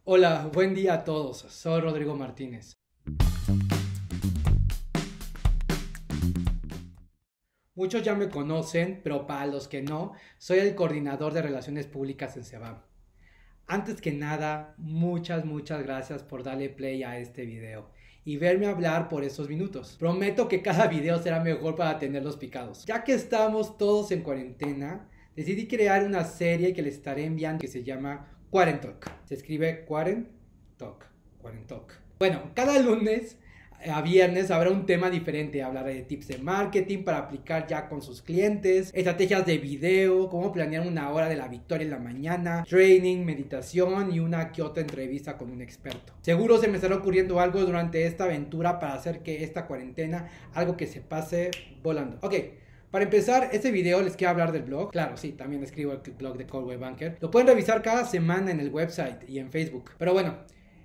Hola, buen día a todos. Soy Rodrigo Martínez. Muchos ya me conocen, pero para los que no, soy el coordinador de Relaciones Públicas en CEBAM. Antes que nada, muchas gracias por darle play a este video y verme hablar por estos minutos. Prometo que cada video será mejor para tenerlos picados. Ya que estamos todos en cuarentena, decidí crear una serie que les estaré enviando que se llama Quarentalk. Se escribe Quarentalk. Bueno, cada lunes a viernes habrá un tema diferente. Hablaré de tips de marketing para aplicar ya con sus clientes, estrategias de video, cómo planear una hora de la victoria en la mañana, training, meditación y una que otra entrevista con un experto. Seguro se me estará ocurriendo algo durante esta aventura para hacer que esta cuarentena algo que se pase volando. Ok. Para empezar, este video les quiero hablar del blog. Claro, sí, también escribo el blog de Coldwell Banker. Lo pueden revisar cada semana en el website y en Facebook. Pero bueno,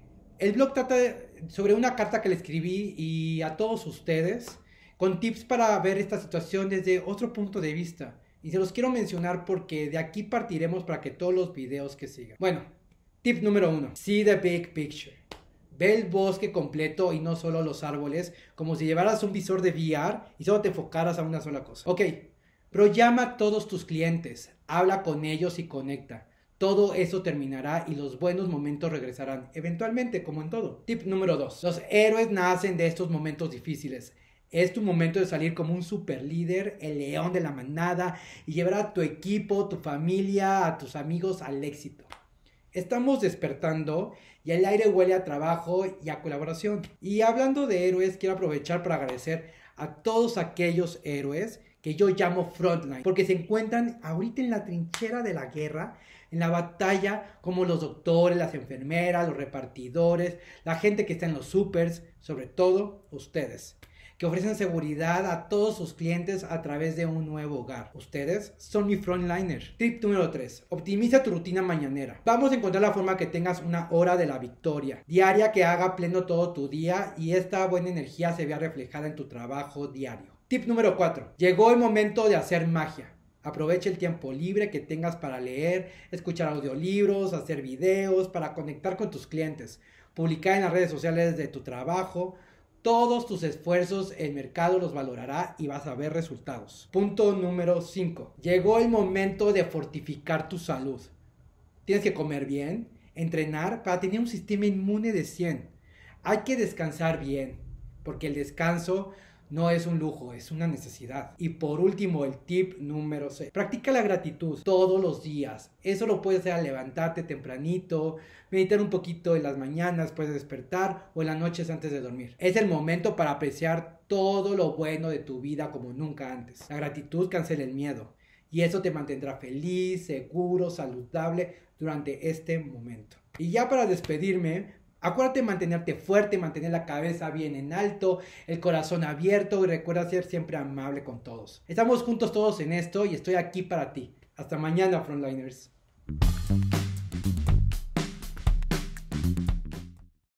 el blog trata sobre una carta que le escribí y a todos ustedes con tips para ver esta situación desde otro punto de vista. Y se los quiero mencionar porque de aquí partiremos para que todos los videos que sigan. Bueno, tip número 1. See the big picture. Ve el bosque completo y no solo los árboles, como si llevaras un visor de VR y solo te enfocaras a una sola cosa. Ok, pero llama a todos tus clientes, habla con ellos y conecta. Todo eso terminará y los buenos momentos regresarán, eventualmente, como en todo. Tip número 2. Los héroes nacen de estos momentos difíciles. Es tu momento de salir como un super líder, el león de la manada, y llevar a tu equipo, tu familia, a tus amigos al éxito. Estamos despertando y el aire huele a trabajo y a colaboración. Y hablando de héroes, quiero aprovechar para agradecer a todos aquellos héroes que yo llamo frontline, porque se encuentran ahorita en la trinchera de la guerra, en la batalla, como los doctores, las enfermeras, los repartidores, la gente que está en los supers, sobre todo ustedes, que ofrecen seguridad a todos sus clientes a través de un nuevo hogar. Ustedes son mi frontliner. Tip número 3. Optimiza tu rutina mañanera. Vamos a encontrar la forma que tengas una hora de la victoria diaria que haga pleno todo tu día y esta buena energía se vea reflejada en tu trabajo diario. Tip número 4. Llegó el momento de hacer magia. Aprovecha el tiempo libre que tengas para leer, escuchar audiolibros, hacer videos, para conectar con tus clientes, publicar en las redes sociales de tu trabajo. Todos tus esfuerzos el mercado los valorará y vas a ver resultados. Punto número 5. Llegó el momento de fortificar tu salud. Tienes que comer bien, entrenar para tener un sistema inmune de 100. Hay que descansar bien, porque el descanso no es un lujo, es una necesidad. Y por último, el tip número 6. Practica la gratitud todos los días. Eso lo puedes hacer al levantarte tempranito, meditar un poquito en las mañanas después de despertar o en las noches antes de dormir. Es el momento para apreciar todo lo bueno de tu vida como nunca antes. La gratitud cancela el miedo y eso te mantendrá feliz, seguro, saludable durante este momento. Y ya para despedirme, acuérdate de mantenerte fuerte, mantener la cabeza bien en alto, el corazón abierto y recuerda ser siempre amable con todos. Estamos juntos todos en esto y estoy aquí para ti. Hasta mañana, Frontliners.